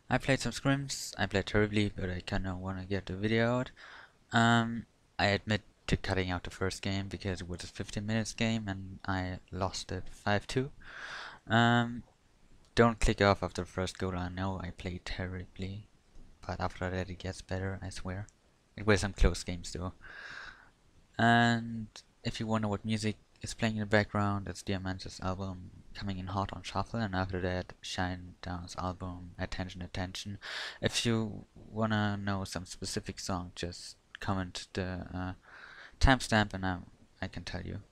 I played some scrims. I played terribly, but I kinda wanna get the video out. Um, I admit to cutting out the first game because it was a 15 minutes game and I lost it 5-2. Um, don't click off after the first goal. I know I played terribly, but after that it gets better, I swear. It were some close games though. And if you wonder what music is playing in the background, it's Diamantis' album Coming in Hot on Shuffle, and after that Shinedown's album Attention Attention. If you wanna know some specific song, just comment the timestamp and I can tell you.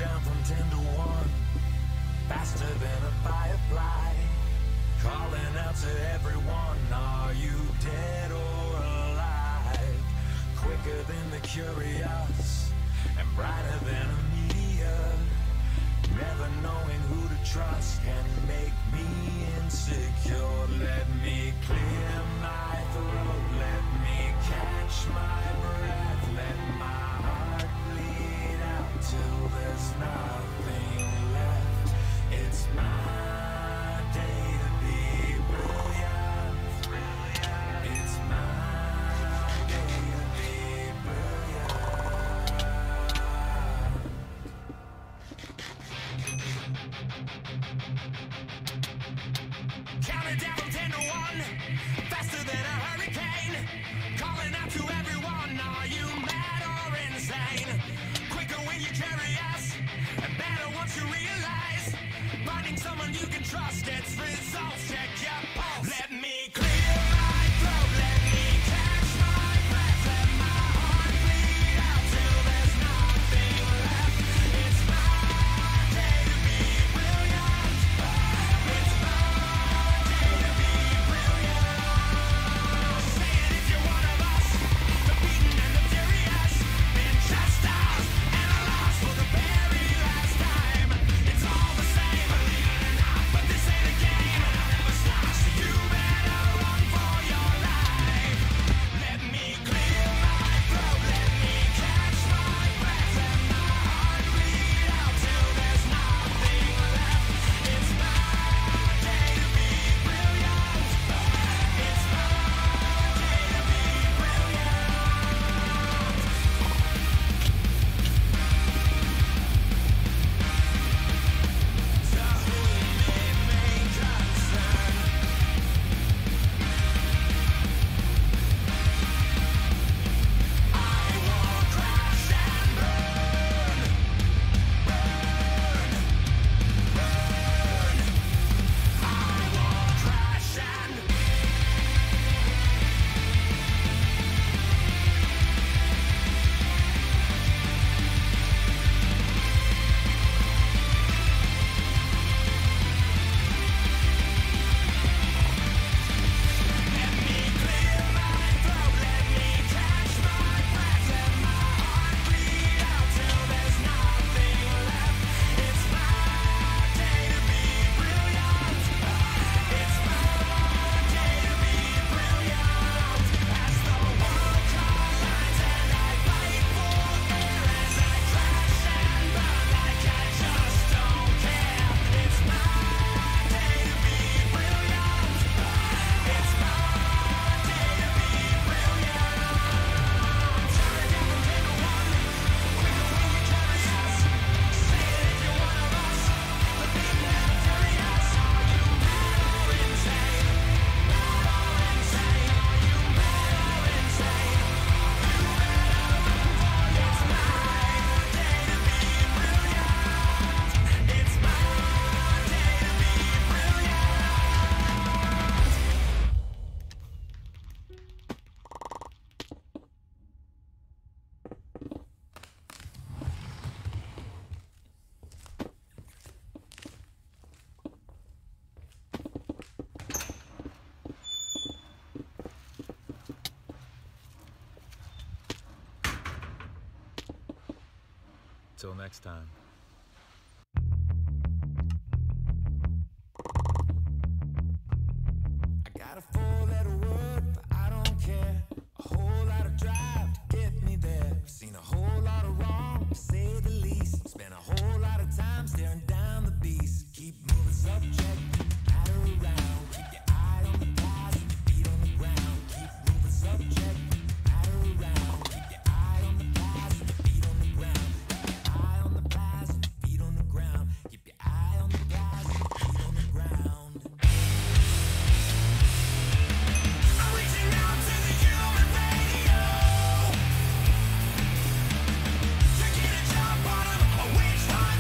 down from 10 to 1, faster than a firefly, calling out to everyone, are you dead or alive? Quicker than the curious and brighter than a meteor. Never knowing who to trust can make me insecure. Let me clear my throat, let me catch my breath, let my heart bleed out till there's nothing left. It's my day to be brilliant. It's my day to be brilliant. Count it down from 10 to 1, faster than a hurricane, calling out to everyone, are you mad or insane? Quicker when you're curious, and better once you realize, finding someone you can trust, it's results, check your pulse. Let me clear my throat, let me catch my breath, let my heart bleed out till there's nothing left. It's my day to be brilliant. It's my day to be brilliant. Say it if you're one of us, the beaten and the furious, been chastised and lost for the very last time. It's all the same, believe it or not, but this ain't a game, and I'll never stop. So you better run for your life. Let me clear my throat, let me catch my breath, let my heart bleed out till there's nothing left. It's my day to be brilliant. It's my day to be brilliant. To whom it may concern, I will crash and burn, burn, burn. I will crash and let me clear my throat, let me catch my breath, let my heart bleed out till there's nothing left. It's my day to be brilliant. It's my day to be brilliant. As the world collides and I fight for air, as I crash and burn like I just don't care. It's my day to be brilliant. It's my day to be brilliant. Turn it down from 10 to 1, quicker when you're curious. Say it if you're one of us, the beaten and the furious. Are you mad or insane? Mad or insane? Are you mad or insane? You better run for your life. It's my day to be brilliant. It's my day to be Till next time. I got a four-letter word, but I don't care. A whole lot of drive to get me there. I've seen a whole lot of wrong, to say the least. Spent a whole lot of time staring down the beast. Keep moving subject, matter around. Keep your eye on the prize, your feet on the ground. Keep moving subject, matter around. Keep your eye on the prize, your feet on the ground. Keep your eye on the prize, your feet on the ground. Keep your eye on the prize, your feet on the ground. I'm reaching out to the human radio to get a jump on 'em, a witch hunt.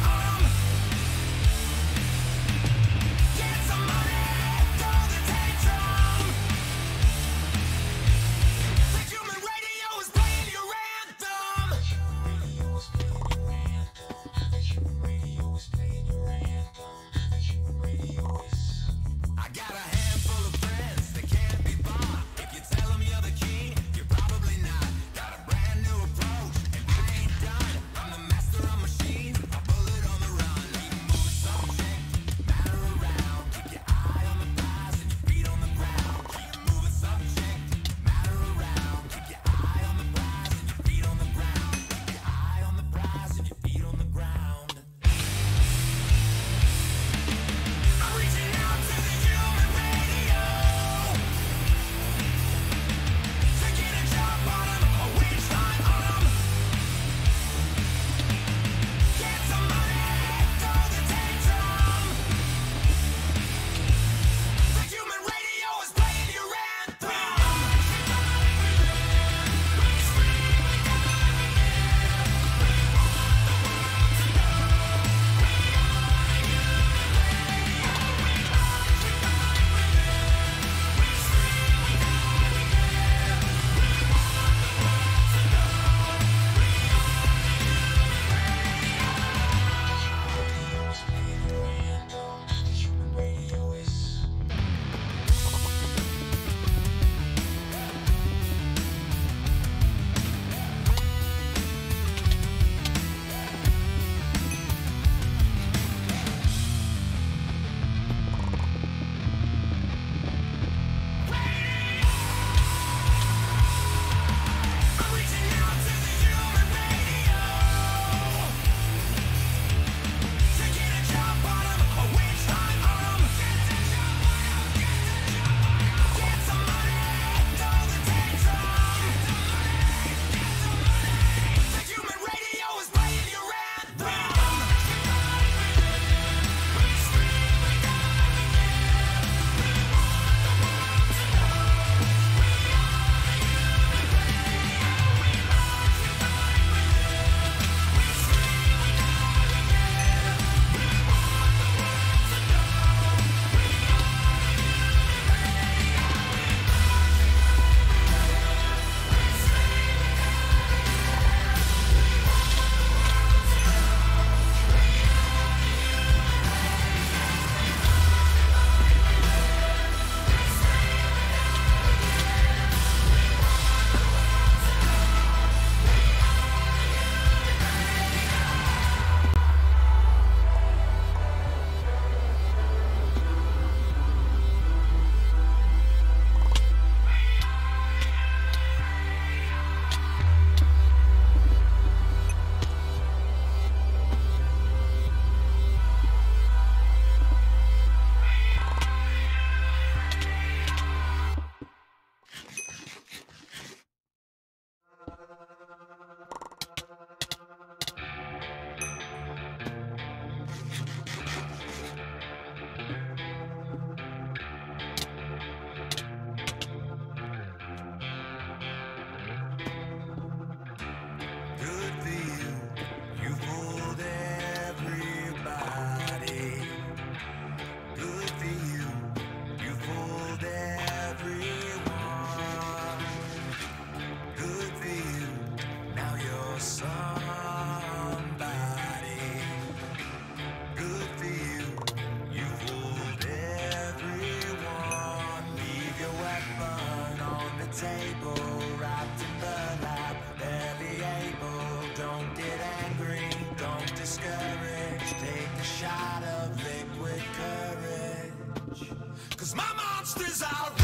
monsters are